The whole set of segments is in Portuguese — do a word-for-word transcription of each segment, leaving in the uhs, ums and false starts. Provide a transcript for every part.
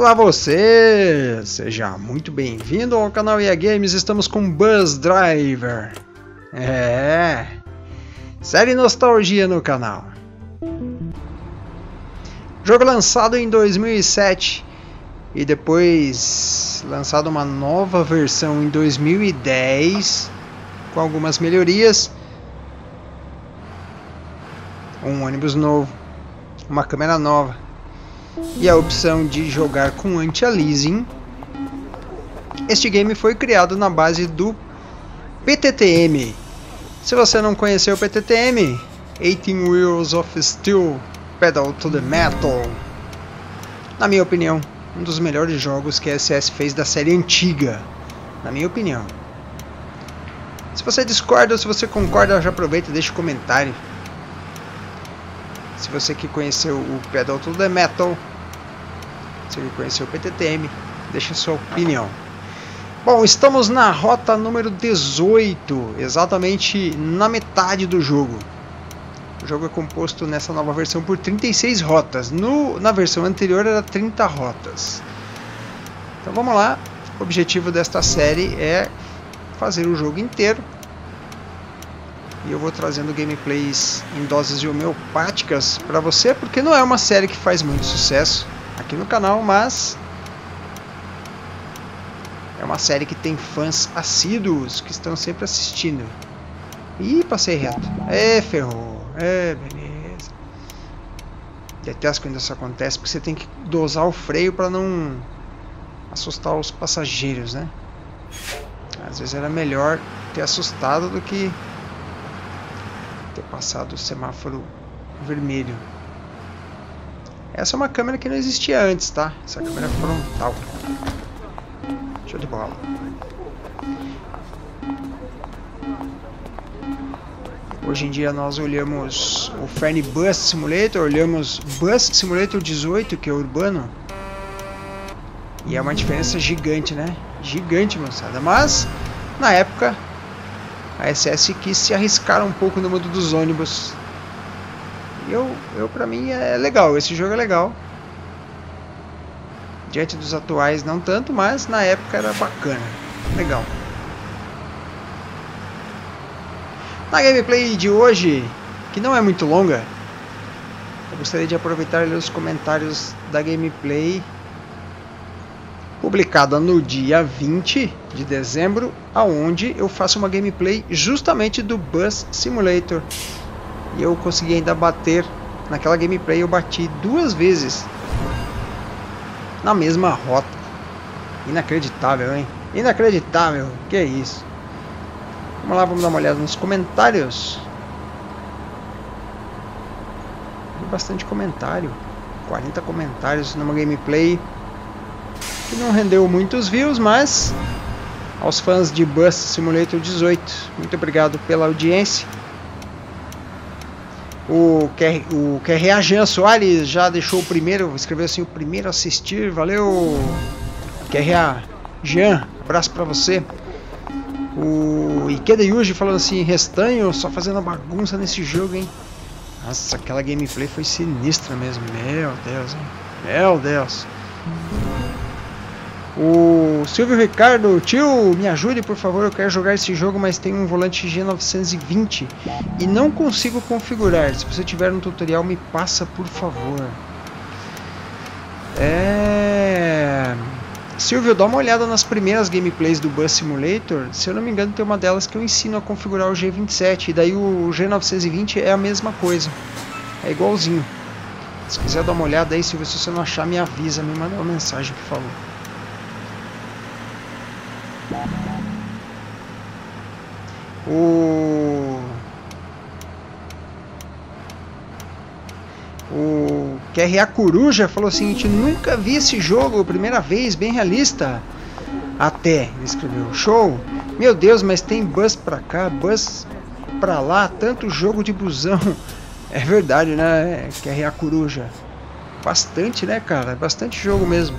Olá você! Seja muito bem-vindo ao canal E A Games. Estamos com Bus Driver. É, série nostalgia no canal. Jogo lançado em dois mil e sete e depois lançado uma nova versão em dois mil e dez com algumas melhorias. Um ônibus novo, uma câmera nova e a opção de jogar com anti-aliasing. Este game foi criado na base do P T T M. Se você não conheceu o P T T M, eighteen Wheels of Steel Pedal to the Metal, na minha opinião, um dos melhores jogos que a S S fez da série antiga, na minha opinião. Se você discorda ou se você concorda, já aproveita e deixa um comentário. Se você que conheceu o Pedal to the Metal, se você conheceu o P T T M, deixa sua opinião. Bom, estamos na rota número dezoito, exatamente na metade do jogo. O jogo é composto nessa nova versão por trinta e seis rotas. No, na versão anterior era trinta rotas. Então vamos lá. O objetivo desta série é fazer o jogo inteiro. E eu vou trazendo gameplays em doses homeopáticas para você, porque não é uma série que faz muito sucesso aqui no canal, mas é uma série que tem fãs assíduos que estão sempre assistindo. Ih, passei reto. É, ferrou. É, beleza. Detesto quando isso acontece, porque você tem que dosar o freio para não assustar os passageiros, né? Às vezes era melhor ter assustado do que ter passado o semáforo vermelho. Essa é uma câmera que não existia antes, tá? Essa câmera frontal. Show de bola. Hoje em dia nós olhamos o Fern Bus Simulator, olhamos Bus Simulator dezoito, que é urbano. E é uma diferença gigante, né? Gigante, moçada. Mas, na época, a S S quis se arriscar um pouco no mundo dos ônibus. E eu, eu pra mim é legal, esse jogo é legal. Diante dos atuais não tanto, mas na época era bacana, legal. Na gameplay de hoje, que não é muito longa, eu gostaria de aproveitar e ler os comentários da gameplay publicada no dia vinte de dezembro, aonde eu faço uma gameplay justamente do Bus Simulator. E eu consegui ainda bater, naquela gameplay eu bati duas vezes na mesma rota. Inacreditável, hein? Inacreditável, que é isso? Vamos lá, vamos dar uma olhada nos comentários. Tem bastante comentário, quarenta comentários numa gameplay que não rendeu muitos views, mas aos fãs de Bus Simulator dezoito, muito obrigado pela audiência. O Q R A Jean Soares já deixou o primeiro, escreveu assim, o primeiro a assistir, valeu Q R A Jean, abraço pra você. O Ikeda Yuji falando assim, Restanho só fazendo bagunça nesse jogo, hein. Nossa, aquela gameplay foi sinistra mesmo, meu Deus, hein? Meu Deus. O Silvio Ricardo, tio, me ajude por favor, eu quero jogar esse jogo, mas tem um volante G novecentos e vinte e não consigo configurar. Se você tiver um tutorial, me passa por favor. É... Silvio, dá uma olhada nas primeiras gameplays do Bus Simulator. Se eu não me engano, tem uma delas que eu ensino a configurar o G vinte e sete, e daí o G novecentos e vinte é a mesma coisa, é igualzinho. Se quiser dar uma olhada aí, Silvio, se você não achar, me avisa, me manda uma mensagem, por favor. O O Q R A Coruja falou o seguinte, nunca vi esse jogo, primeira vez, bem realista. Até, ele escreveu, show. Meu Deus, mas tem bus pra cá, bus pra lá, tanto jogo de busão. É verdade, né, Q R A Coruja? Bastante, né, cara? Bastante jogo mesmo.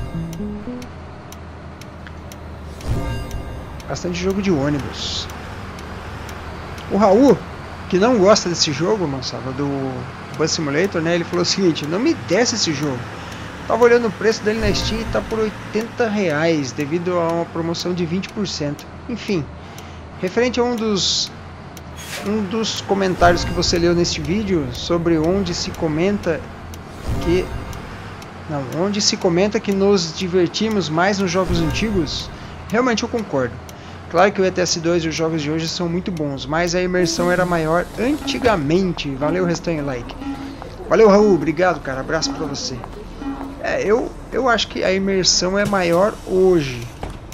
Bastante jogo de ônibus. O Raul, que não gosta desse jogo, moçada, do Bus Simulator, né? Ele falou o seguinte, não me desce esse jogo. Tava olhando o preço dele na Steam e tá por oitenta reais, devido a uma promoção de vinte por cento. Enfim, referente a um dos, um dos comentários que você leu neste vídeo, sobre onde se comenta que... Não, onde se comenta que nos divertimos mais nos jogos antigos, realmente eu concordo. Claro que o E T S dois e os jogos de hoje são muito bons, mas a imersão era maior antigamente. Valeu, Restanho Like. Valeu, Raul, obrigado, cara, abraço pra você. É, eu, eu acho que a imersão é maior hoje.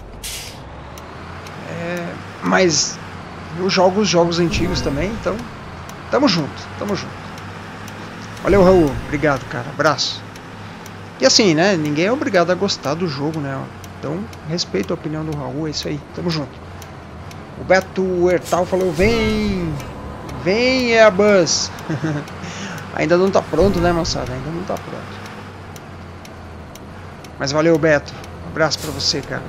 É, mas eu jogo os jogos antigos também, então tamo junto, tamo junto. Valeu, Raul, obrigado, cara, abraço. E assim, né, ninguém é obrigado a gostar do jogo, né, então respeito a opinião do Raul, é isso aí, tamo junto. O Beto Hertal falou, vem, vem é a Buzz. Ainda não tá pronto, né, moçada, ainda não tá pronto. Mas valeu, Beto, um abraço pra você, cara.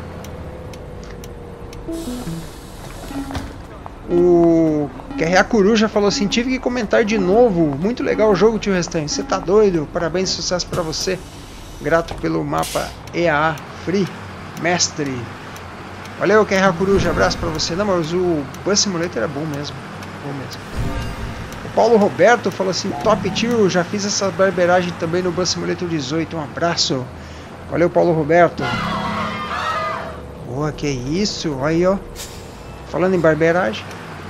O Q R A Coruja falou assim, tive que comentar de novo, muito legal o jogo, tio Restanho, você tá doido, parabéns e sucesso pra você. Grato pelo mapa E A A Free, mestre. Valeu, Q R A Coruja, abraço pra você. Não, mas o Bus Simulator é bom mesmo, bom mesmo. O Paulo Roberto falou assim, top tio, já fiz essa barbeiragem também no Bus Simulator dezoito, um abraço. Valeu, Paulo Roberto. Boa, que isso, aí ó, falando em barbeiragem.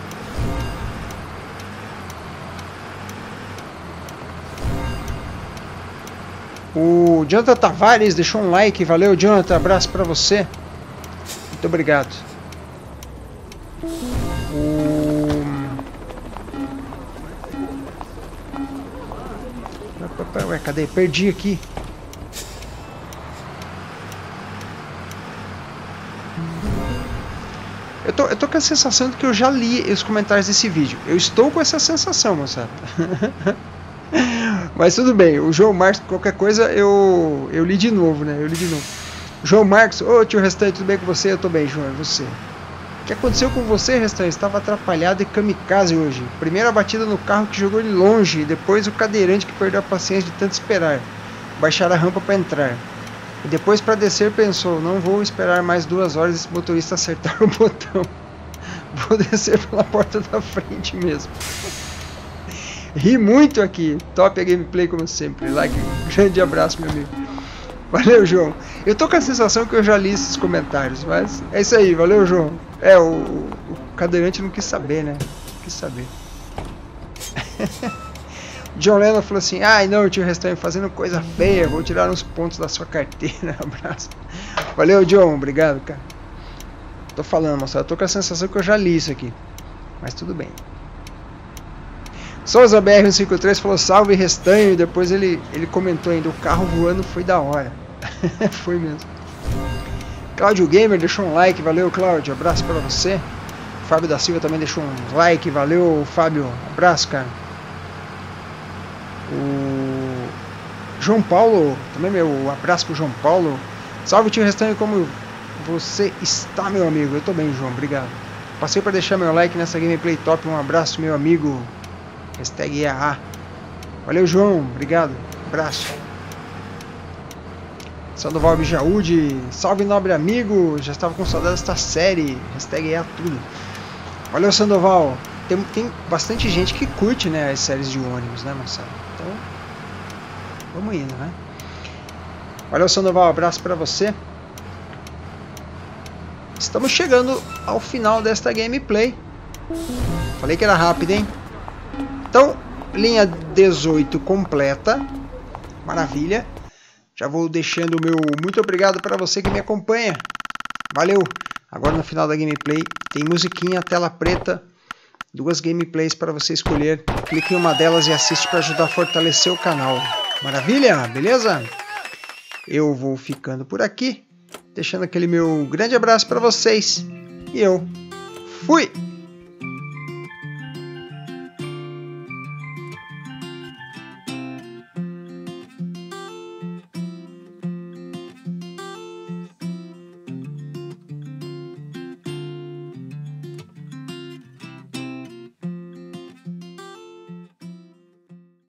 O Jonathan Tavares deixou um like, valeu Jonathan, abraço pra você. Muito obrigado. O... Ué, cadê? Perdi aqui. Eu tô, eu tô com a sensação de que eu já li os comentários desse vídeo. Eu estou com essa sensação, moçada. Mas tudo bem, o João Marcos, qualquer coisa, eu, eu li de novo, né? Eu li de novo. João Marcos, ô tio Restante, tudo bem com você? Eu tô bem, João, é você. O que aconteceu com você, Restante? Estava atrapalhado e kamikaze hoje. Primeira batida no carro que jogou ele longe, depois o cadeirante que perdeu a paciência de tanto esperar. Baixar a rampa para entrar. E depois para descer pensou, não vou esperar mais duas horas esse motorista acertar o botão. Vou descer pela porta da frente mesmo. Ri muito aqui. Top a gameplay como sempre. Like, grande abraço, meu amigo. Valeu, João. Eu tô com a sensação que eu já li esses comentários, mas é isso aí. Valeu, João. É, o, o cadeirante não quis saber, né? Não quis saber. John Lennon falou assim, ai não, tio Restante, fazendo coisa feia, vou tirar uns pontos da sua carteira. Abraço. Valeu, John. Obrigado, cara. Tô falando, moçada. Eu tô com a sensação que eu já li isso aqui. Mas tudo bem. Souza B R cento e cinquenta e três falou salve Restanho, e depois ele, ele comentou ainda, o carro voando foi da hora. Foi mesmo. Cláudio Gamer deixou um like, valeu Cláudio, abraço pra você. Fábio da Silva também deixou um like, valeu Fábio, abraço cara. O João Paulo, também meu abraço pro João Paulo. Salve tio Restanho, como você está, meu amigo? Eu tô bem, João, obrigado. Passei para deixar meu like nessa gameplay top, um abraço meu amigo. Hashtag E A A. Valeu, João. Obrigado. Abraço. Sandoval Bijaúde. Salve, nobre amigo. Já estava com saudade desta série. Hashtag E A A tudo. Valeu, Sandoval. Tem, tem bastante gente que curte, né, as séries de ônibus, né, moçada? Então, vamos indo, né? Valeu, Sandoval. Abraço para você. Estamos chegando ao final desta gameplay. Falei que era rápido, hein? Então, linha dezoito completa. Maravilha. Já vou deixando o meu muito obrigado para você que me acompanha. Valeu. Agora no final da gameplay tem musiquinha, tela preta. Duas gameplays para você escolher. Clique em uma delas e assiste para ajudar a fortalecer o canal. Maravilha? Beleza? Eu vou ficando por aqui. Deixando aquele meu grande abraço para vocês. E eu fui!